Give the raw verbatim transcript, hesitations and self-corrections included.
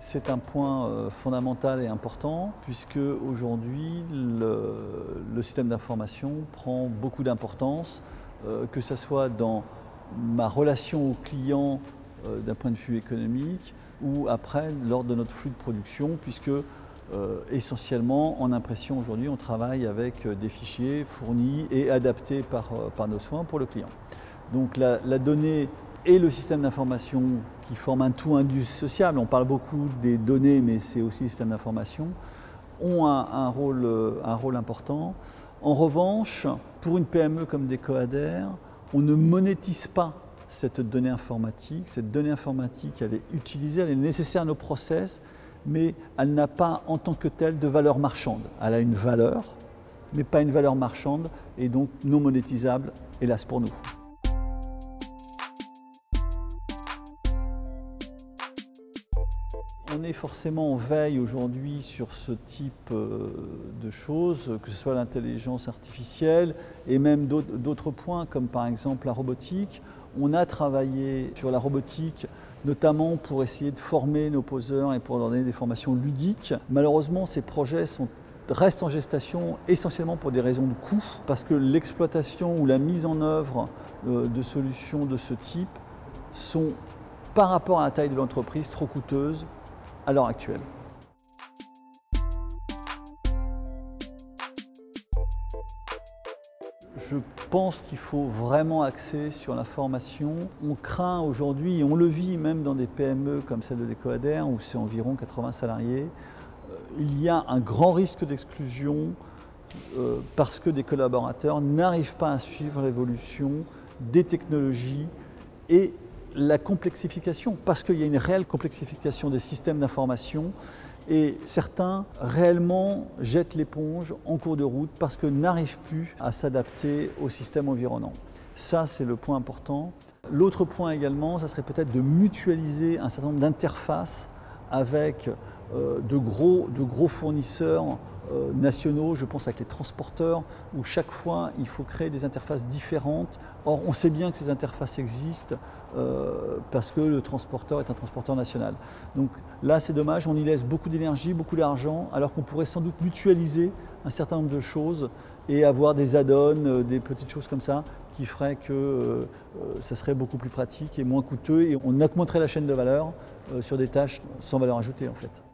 C'est un point euh, fondamental et important puisque aujourd'hui le, le système d'information prend beaucoup d'importance, euh, que ce soit dans ma relation au client euh, d'un point de vue économique ou après lors de notre flux de production, puisque euh, essentiellement en impression aujourd'hui on travaille avec des fichiers fournis et adaptés par, par nos soins pour le client. Donc la, la donnée et le système d'information qui forment un tout indissociable, on parle beaucoup des données mais c'est aussi le système d'information, ont un, un, rôle, un rôle important. En revanche, pour une P M E comme Decoader, on ne monétise pas cette donnée informatique. Cette donnée informatique, elle est utilisée, elle est nécessaire à nos process, mais elle n'a pas en tant que telle de valeur marchande. Elle a une valeur, mais pas une valeur marchande et donc non monétisable, hélas pour nous. On est forcément en veille aujourd'hui sur ce type de choses, que ce soit l'intelligence artificielle et même d'autres points comme par exemple la robotique. On a travaillé sur la robotique notamment pour essayer de former nos poseurs et pour leur donner des formations ludiques. Malheureusement, ces projets sont, restent en gestation essentiellement pour des raisons de coût, parce que l'exploitation ou la mise en œuvre de solutions de ce type sont, par rapport à la taille de l'entreprise, trop coûteuses à l'heure actuelle. Je pense qu'il faut vraiment axer sur la formation. On craint aujourd'hui, et on le vit même dans des P M E comme celle de Decoader, où c'est environ quatre-vingts salariés, il y a un grand risque d'exclusion euh, parce que des collaborateurs n'arrivent pas à suivre l'évolution des technologies et la complexification, parce qu'il y a une réelle complexification des systèmes d'information et certains réellement jettent l'éponge en cours de route parce que n'arrivent plus à s'adapter au système environnant. Ça, c'est le point important. L'autre point également, ça serait peut-être de mutualiser un certain nombre d'interfaces avec euh, de, gros, de gros fournisseurs euh, nationaux, je pense avec les transporteurs, où chaque fois il faut créer des interfaces différentes. Or, on sait bien que ces interfaces existent euh, parce que le transporteur est un transporteur national. Donc là, c'est dommage, on y laisse beaucoup d'énergie, beaucoup d'argent, alors qu'on pourrait sans doute mutualiser un certain nombre de choses et avoir des add-ons, euh, des petites choses comme ça, qui feraient que euh, ça serait beaucoup plus pratique et moins coûteux et on augmenterait la chaîne de valeur euh, sur des tâches sans valeur ajoutée en fait.